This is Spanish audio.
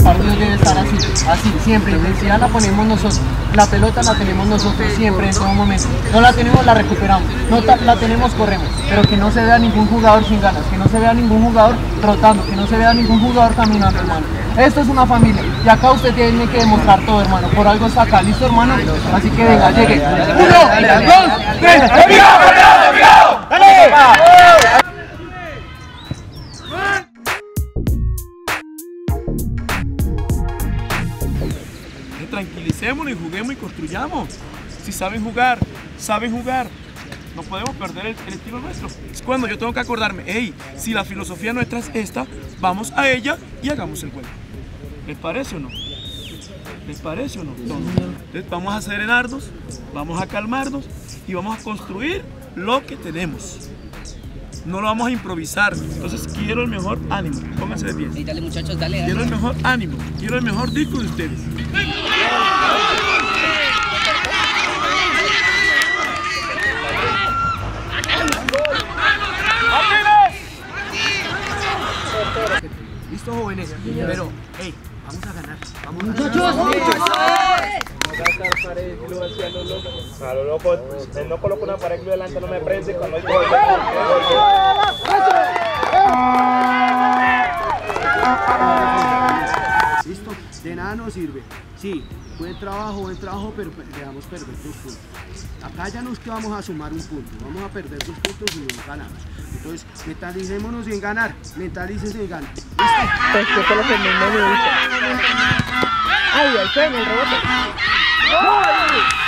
partido debe estar así, siempre. Intensidad la ponemos nosotros, la pelota la tenemos nosotros siempre, en todo momento. No la tenemos, la recuperamos, no la tenemos, corremos. Pero que no se vea ningún jugador sin ganas, que no se vea ningún jugador rotando, que no se vea ningún jugador caminando, hermano. Esto es una familia y acá usted tiene que demostrar todo, hermano. Por algo está acá, ¿listo, hermano? Así que venga, llegue. 1, 2, 3. Tranquilicémonos y juguemos y construyamos. Si saben jugar, saben jugar. No podemos perder el estilo nuestro. Es cuando yo tengo que acordarme, hey, si la filosofía nuestra es esta, vamos a ella y hagamos el juego. ¿Les parece o no? ¿Les parece o no? Entonces vamos a serenarnos, vamos a calmarnos y vamos a construir lo que tenemos. No lo vamos a improvisar. Entonces quiero el mejor ánimo. Pónganse de pie. Y dale, muchachos, dale. Quiero el mejor ánimo. Quiero el mejor disco de ustedes. Listo, jóvenes, pero hey, vamos a ganar. Vamos, muchachos. A lo loco, no coloco una pared delante, no me prende cuando hay gol. Listo, de nada nos sirve. Sí, buen trabajo, pero dejamos perder 2 puntos. Acá ya no es que vamos a sumar un punto, vamos a perder 2 puntos y no ganamos. Entonces, mentalicémonos en ganar, mentalícense en ganar. ¿Listo? Pues que fue lo que me gusta. Ay, el rebote.